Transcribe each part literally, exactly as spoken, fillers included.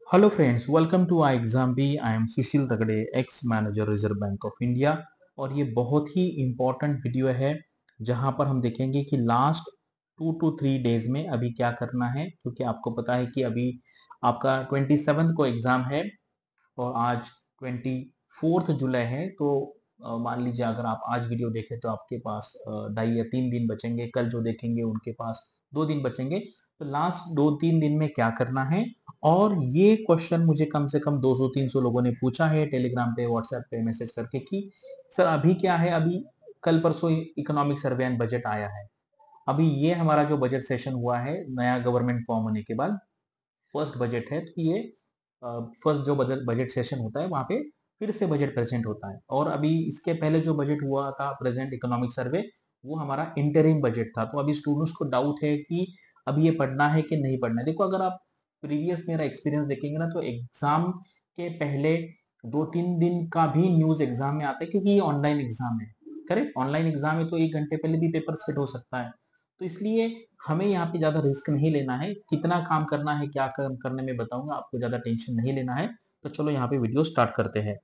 Hello friends, welcome to I exam B. I am Sushil Tagde, ex manager Reserve Bank of India. और ये बहुत ही important video है जहां पर हम देखेंगे कि last two two three days में अभी क्या करना है, क्योंकि आपको पता है कि अभी आपका ट्वेंटी सेवन्थ को एग्जाम है और आज ट्वेंटी फोर्थ जुलाई है। तो अ, मान लीजिए अगर आप आज वीडियो देखें तो आपके पास अ, ढाई या तीन दिन बचेंगे, कल जो देखेंगे उनके पास दो दिन बचेंगे। तो लास्ट दो तीन दिन में क्या करना है, और ये क्वेश्चन मुझे कम से कम दो सौ तीन सौ लोगों ने पूछा है टेलीग्राम पे, व्हाट्सएप पे मैसेज करके कि सर अभी क्या है, अभी कल परसों इकोनॉमिक सर्वे एंड बजट आया है। अभी ये हमारा जो बजट सेशन हुआ है नया गवर्नमेंट फॉर्म होने के बाद, फर्स्ट बजट है, तो ये फर्स्ट जो बजट बजट सेशन होता है वहां पे फिर से बजट प्रेजेंट होता है। और अभी इसके पहले जो बजट हुआ था प्रेजेंट इकोनॉमिक सर्वे, वो हमारा इंटरिम बजट था। तो अभी स्टूडेंट्स को डाउट है कि अभी ये पढ़ना है कि नहीं पढ़ना है। देखो, अगर आप प्रीवियस मेरा एक्सपीरियंस देखेंगे ना, तो एग्जाम के पहले दो तीन दिन का भी न्यूज एग्जाम में आता है, क्योंकि ये ऑनलाइन एग्जाम है। करेक्ट, ऑनलाइन एग्जाम है तो एक घंटे पहले भी पेपर सेट हो सकता है। तो इसलिए हमें यहाँ पे ज्यादा रिस्क नहीं लेना है। कितना काम करना है, क्या काम करने में बताऊंगा आपको, ज्यादा टेंशन नहीं लेना है। तो चलो यहाँ पे वीडियो स्टार्ट करते हैं।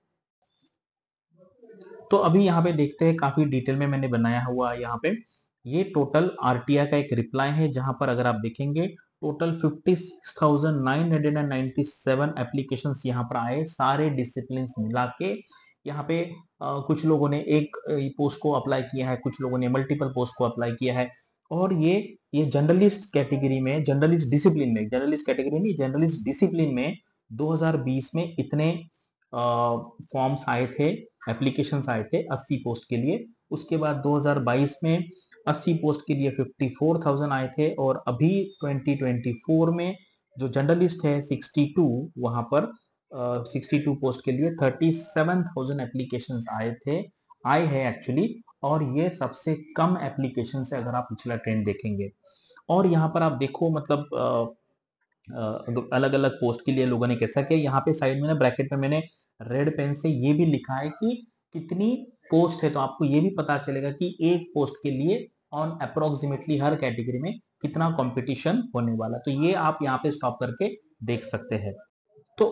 तो अभी यहाँ पे देखते हैं, काफी डिटेल में मैंने बनाया हुआ है यहाँ पे। ये टोटल आरटीआई का एक रिप्लाई है जहां पर अगर आप देखेंगे total fifty six thousand nine hundred and ninety seven application यहाँ पर आए, सारे डिसिप्लिन मिला के। यहाँ पे अ, कुछ लोगों ने एक पोस्ट को अप्लाई किया है, कुछ लोगों ने मल्टीपल पोस्ट को अप्लाई किया है। और ये ये जर्नलिस्ट कैटेगरी में, जर्नलिस्ट डिसिप्लिन में, जर्नलिस्ट कैटेगरी नहीं, जर्नलिस्ट डिसिप्लिन में दो हज़ार बीस में इतने फॉर्म्स आए थे, एप्लीकेशंस आए थे अस्सी पोस्ट के लिए। उसके बाद दो हज़ार बाईस में अस्सी पोस्ट के लिए चौवन हज़ार आए थे। और अभी ट्वेंटी ट्वेंटी फोर में जो जर्नलिस्ट है बासठ, वहां पर uh, बासठ पोस्ट के लिए सैंतीस हज़ार एप्लीकेशंस आए थे, आए हैं एक्चुअली। और ये सबसे कम एप्लीकेशन है अगर आप पिछला ट्रेंड देखेंगे। और यहाँ पर आप देखो, मतलब अलग अलग पोस्ट के लिए लोगों ने कैसा किया। यहाँ पे साइड में ना ब्रैकेट में मैंने रेड पेन से ये भी लिखा है कि कितनी पोस्ट है, तो आपको ये भी पता चलेगा कि एक पोस्ट के लिए ऑन अप्रोक्सीमेटली हर कैटेगरी में कितना कंपटीशन होने वाला। तो ये आप यहाँ पे स्टॉप करके देख सकते हैं। तो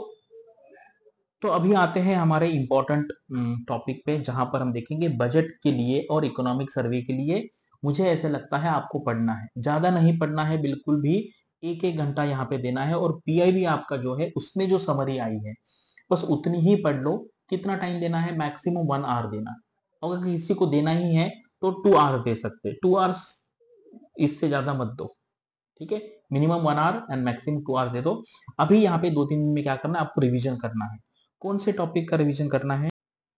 तो अभी आते हैं हमारे इंपॉर्टेंट टॉपिक पे, जहां पर हम देखेंगे बजट के लिए और इकोनॉमिक सर्वे के लिए मुझे ऐसे लगता है आपको पढ़ना है, ज्यादा नहीं पढ़ना है बिल्कुल भी। एक एक घंटा यहाँ पे देना है, और पीआईबी आपका जो है उसमें जो समरी आई है बस उतनी ही पढ़ लो। कितना टाइम देना है, मैक्सिमम वन आवर देना। अगर किसी को देना ही है तो टू आवर्स दे सकते, टू आवर्स, इससे ज्यादा मत दो। ठीक है, minimum one hour and maximum two hour दे दो। अभी यहाँ पे दो तीन दिन में क्या करना है, आपको रिवीजन करना है। कौन से टॉपिक का रिवीजन करना है,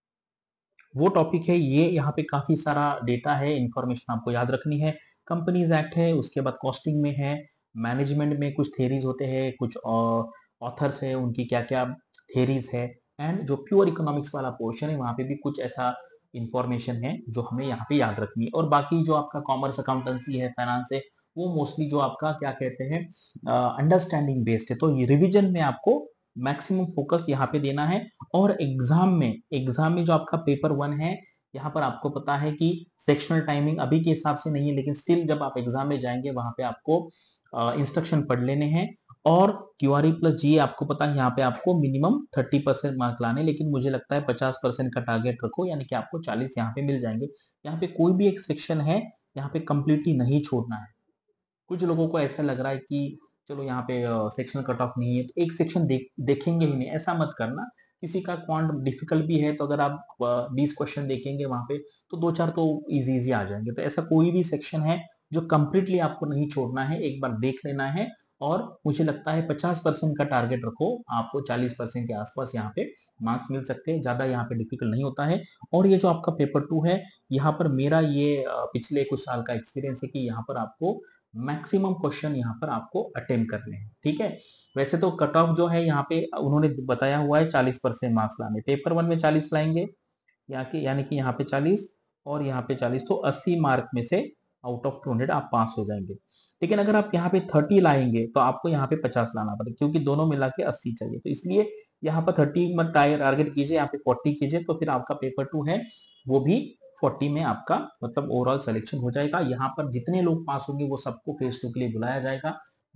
वो टॉपिक है ये। यहाँ पे काफी सारा डेटा है, इंफॉर्मेशन आपको याद रखनी है। कंपनीज एक्ट है, उसके बाद कॉस्टिंग में है, मैनेजमेंट में कुछ थेरीज होते हैं, कुछ ऑथर्स है उनकी क्या क्या थेरीज है। एंड जो प्योर इकोनॉमिक्स वाला पोर्शन है वहां पे भी कुछ ऐसा इंफॉर्मेशन है जो हमें यहाँ पे याद रखनी है। और बाकी जो आपका कॉमर्स अकाउंटेंसी है, फाइनेंस है, वो मोस्टली जो आपका क्या कहते हैं अंडरस्टैंडिंग बेस्ड है। तो ये रिविजन में आपको मैक्सिमम फोकस यहाँ पे देना है। और एग्जाम में एग्जाम में जो आपका पेपर वन है, यहाँ पर आपको पता है कि सेक्शनल टाइमिंग अभी के हिसाब से नहीं है, लेकिन स्टिल जब आप एग्जाम में जाएंगे वहां पे आपको इंस्ट्रक्शन पढ़ लेने हैं। और क्यूआरई प्लस जी आपको पता है, यहाँ पे आपको मिनिमम थर्टी परसेंट मार्क लाने, लेकिन मुझे लगता है पचास परसेंट का टारगेट रखो, यानी कि आपको चालीस यहाँ पे मिल जाएंगे। यहाँ पे कोई भी एक सेक्शन है यहाँ पे कंप्लीटली नहीं छोड़ना है। कुछ लोगों को ऐसा लग रहा है कि चलो यहाँ पे सेक्शन कट ऑफ नहीं है तो एक सेक्शन देख देखेंगे ही नहीं, ऐसा मत करना। किसी का क्वांट डिफिकल्ट भी है तो अगर आप बीस क्वेश्चन देखेंगे वहां पे, तो दो चार तो इजी इजी आ जाएंगे। तो ऐसा कोई भी सेक्शन है जो कंप्लीटली आपको नहीं छोड़ना है, एक बार देख लेना है। और मुझे लगता है पचास परसेंट का टारगेट रखो, आपको चालीस परसेंट के आसपास यहाँ पे मार्क्स मिल सकते हैं, ज्यादा यहाँ पे डिफिकल्ट नहीं होता है। और ये जो आपका पेपर टू है, यहाँ पर मेरा ये पिछले कुछ साल का एक्सपीरियंस है कि यहाँ पर आपको मैक्सिमम क्वेश्चन यहाँ पर आपको अटेम्प्ट करने हैं। ठीक है, वैसे तो कट ऑफ जो है यहाँ पे उन्होंने बताया हुआ है चालीस परसेंट मार्क्स लाने, पेपर वन में चालीस लाएंगे, यहाँ के यानी कि यहाँ पे चालीस और यहाँ पे चालीस, तो अस्सी मार्क में से आउट ऑफ टू हंड्रेड आप पास हो जाएंगे। लेकिन अगर आप यहाँ पे थर्टी लाएंगे तो आपको यहाँ पे पचास लाना पड़ेगा, क्योंकि दोनों मिला के अस्सी चाहिए। तो इसलिए यहाँ पर थर्टी मत टारगेट कीजिए, यहाँ पे फोर्टी कीजिए, तो फिर आपका पेपर टू है वो भी फोर्टी में आपका मतलब ओवरऑल सिलेक्शन हो जाएगा। यहाँ पर जितने लोग पास होंगे वो सबको फेस टू के लिए बुलाया जाएगा।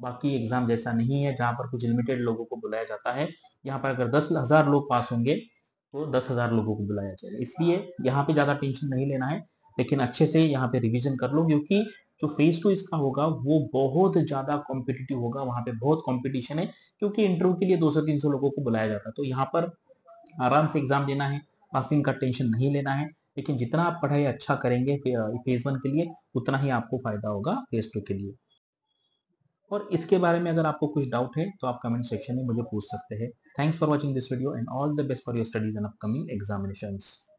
बाकी एग्जाम जैसा नहीं है जहाँ पर कुछ लिमिटेड लोगों को बुलाया जाता है। यहाँ पर अगर दस हजार लोग पास होंगे तो दस हजार लोगों को बुलाया जाएगा, इसलिए यहाँ पे ज्यादा टेंशन नहीं लेना है। लेकिन अच्छे से यहाँ पे रिवीजन कर लो, क्योंकि जो फेज टू इसका होगा वो बहुत ज्यादा कॉम्पिटिटिव होगा, वहां पे बहुत कंपटीशन है, क्योंकि इंटरव्यू के लिए दो सौ तीन सौ लोगों को बुलाया जाता है। तो यहाँ पर आराम से एग्जाम देना है, पासिंग का टेंशन नहीं लेना है। लेकिन जितना आप पढ़ाई अच्छा करेंगे फेज वन के लिए, उतना ही आपको फायदा होगा फेज टू के लिए। और इसके बारे में अगर आपको कुछ डाउट है तो आप कमेंट सेक्शन में मुझे पूछ सकते हैं। Thanks for watching this video and all the best for your studies and upcoming examinations.